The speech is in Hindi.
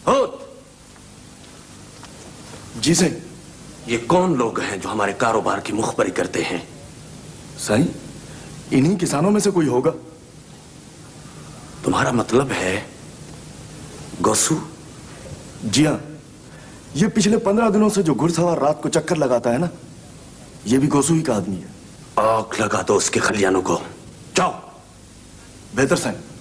होत। जी सही। ये कौन लोग हैं जो हमारे कारोबार की मुखबरी करते हैं? सही, इन्हीं किसानों में से कोई होगा। तुम्हारा मतलब है गोसू? जी हाँ, ये पिछले 15 दिनों से जो घुड़सवार रात को चक्कर लगाता है ना, ये भी गोसू ही का आदमी है। आग लगा दो उसके खलियानों को। जाओ। बेहतर साहब।